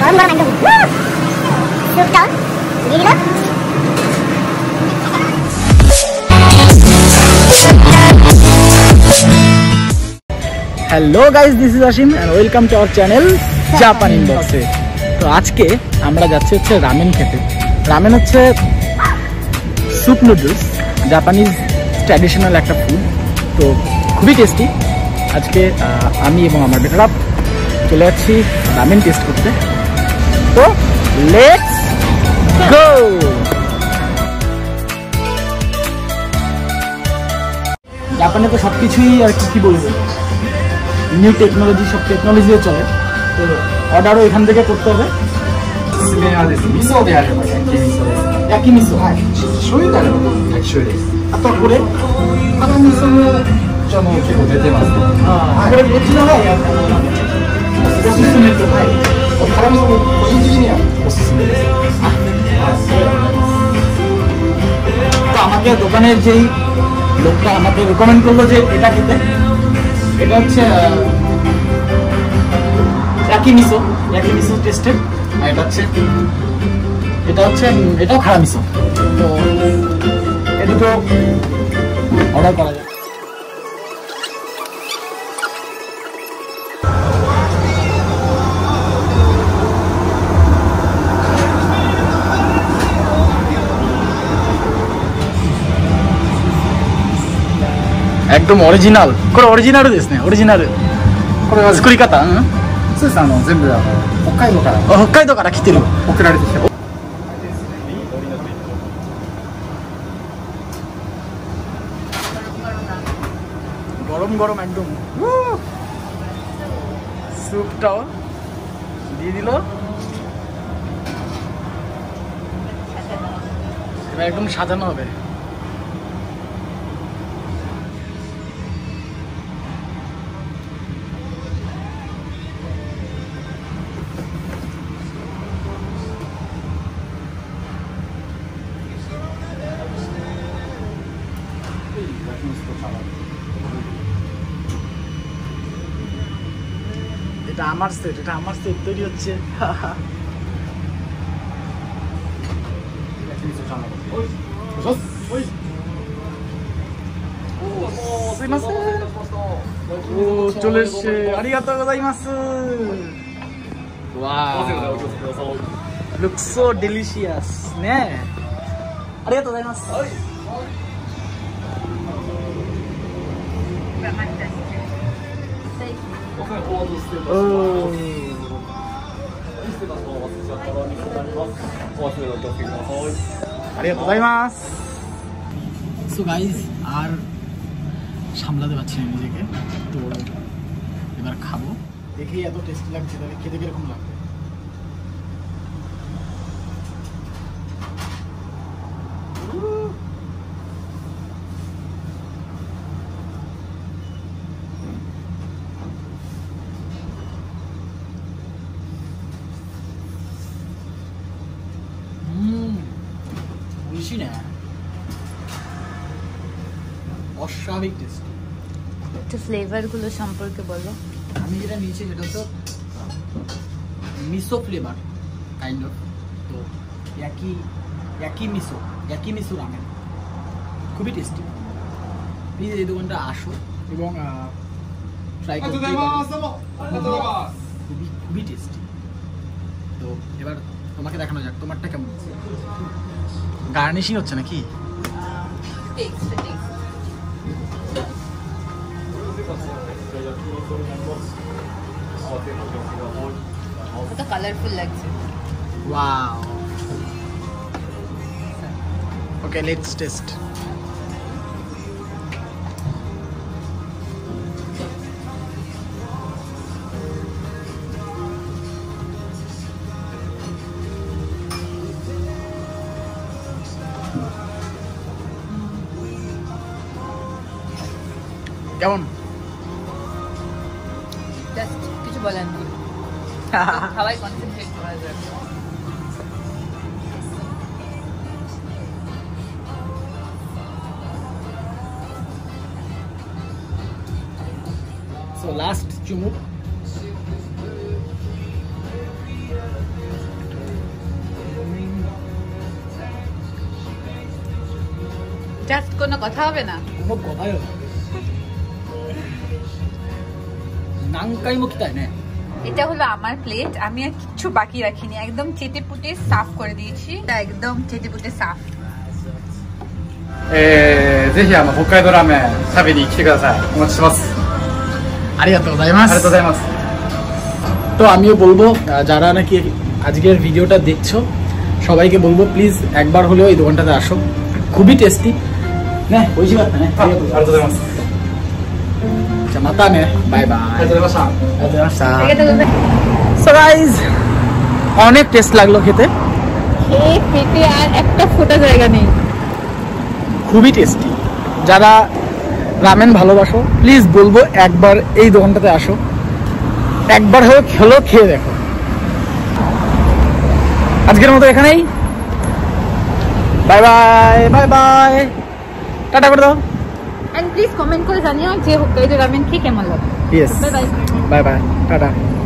Hello guys, this is Ashim and welcome to our channel Japan इनबॉक्से। तो आज के আমরা যাচ্ছি হচ্ছে রামেন খেতে। রামেন হচ্ছে স্যুপ নুডলস, জাপানিজ ট্র্যাডিশনাল একটা ফুড, তো খুবই টেস্টি। আজকে আমি এবং আমার বেটারা চলে যাচ্ছি রামেন টেস্ট করতে। তো লেটস গো। জাপানে তো সব কিছুই আর কি বলবো, নিউ টেকনোলজি, সব টেকনোলজি দিয়ে চলে। তো অর্ডারও এখান থেকে করতে হবে। একই মিসো,醤油だろ。醤油です。あとはこれ、辛味噌も結構出てます。これどっちの方がおすすめと、はい。辛味噌も個人的にはおすすめです。তো আমাকে দোকানের যেই লোকটা আমাকে রেকমেন্ড করলো যে এটা খেতে, এটা হচ্ছে একই মিসো টেস্টেড, আর এটাও খারাপ মিসো। তো এ দুটো অর্ডার করা যায়। একদম অরিজিনাল,これオリジナルですね。オリジナル。これは作り方？そうです。全部北海道から来てる。送られてきた。গরম গরম একদম স্যুপটাও দিয়ে দিল। এবার একদম সাজানো হবে। এটা আমার সেট তৈরি হচ্ছে। চলে এসছে, আরিগাতো গোজাইমাসু। ওয়াও, লুকস সো ডেলিশিয়াস নে। আরিগাতো গোজাইমাসু। সো গাইস, আর সামলাতে পারছি না নিজেকে, তো এবার খাবো। দেখেই এত টেস্টি লাগছে, তাহলে খেতে কিরকম লাগবে। অস্বাভাবিক টেস্ট। একটু ফ্লেভারগুলো সম্পর্কে বলো। আমি যেটা নিয়েছি সেটা হচ্ছে মিসো ফ্লেভার কাইন্ড অফ। তো একই মিসো রামেন, খুবই টেস্টি। প্লিজ এই দোকানটা আসো এবং ট্রাই করতে পারো, খুবই টেস্টি। তো এবার তোমাকে দেখানো যাক তোমারটা কেমন। গার্নিশিং হচ্ছে নাকি? কত কালারফুল লাগছে। ওয়াও। Okay, let's taste. কেমন? কিছু বলার নেই, খাওয়াই কনসেন্ট্রেট করা যায়। সো লাস্ট চুমুক। জাস্ট কোনো কথা হবে না? কোনো কথাই হবে না। নাঙ্কাই মুখটাই না। এটা হলো আমার প্লেট, আমি আর কিচ্ছু বাকি রাখিনি, একদম চেটেপুটে সাফ করে দিয়েছি, এটা একদম চেটেপুটে সাফ। ぜひ北海道ラーメン食べに来てください。お待ちしてます。 ありがとうございます。 ありがとうございます。 তো আমিও বলবো যারা নাকি আজকের ভিডিওটা দেখছো সবাইকে বলবো প্লিজ একবার হলেও এই দোকানটাতে আসো, খুবই টেস্টি। না ওই ছিল না, ありがとうございます。 じゃあまたね、バイバイ。 ありがとうございました。 ありがとうございました。 ঠিক আছে, সো গাইস অনেক টেস্ট লাগলো খেতে, এই পেটে আর একটা ফোঁটা জায়গা নেই। খুবই টেস্টি। যারা রামেন ভালোবাসো প্লিজ বলবো একবার এই দোকানটাতে আসো, একবার হলেও খেয়ে দেখো। আজকের মতো এখানেই, বাই বাই বাই বাই, টাটা করে দাও। এন্ড প্লিজ কমেন্ট করে জানিও যে হোক্কাইডো রামেন খেয়ে কেমন লাগে। Yes, bye bye. Bye bye, tata.